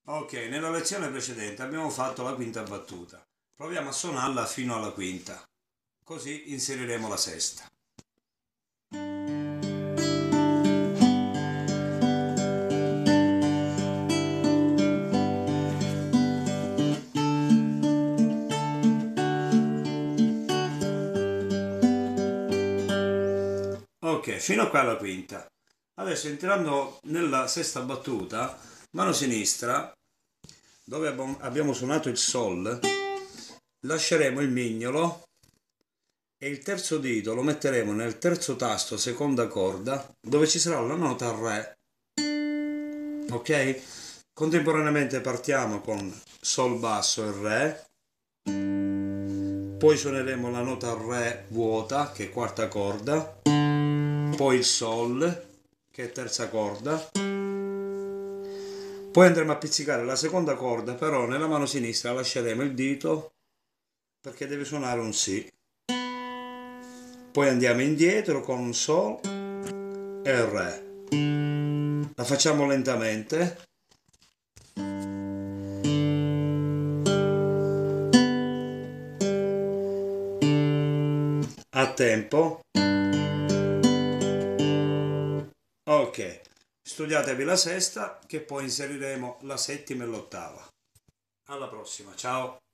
Ok, nella lezione precedente abbiamo fatto la quinta battuta. Proviamo a suonarla fino alla quinta, così inseriremo la sesta. Ok, fino a qua alla quinta. Adesso entrando nella sesta battuta, mano sinistra, dove abbiamo suonato il Sol, lasceremo il mignolo e il terzo dito lo metteremo nel terzo tasto, seconda corda, dove ci sarà la nota Re. Ok? Contemporaneamente partiamo con Sol basso e Re, poi suoneremo la nota Re vuota, che è quarta corda, poi il Sol, che è terza corda, poi andremo a pizzicare la seconda corda, però nella mano sinistra lasceremo il dito perché deve suonare un Si. Poi andiamo indietro con un Sol e Re. La facciamo lentamente. A tempo. Ok, studiatevi la sesta che poi inseriremo la settima e l'ottava. Alla prossima, ciao!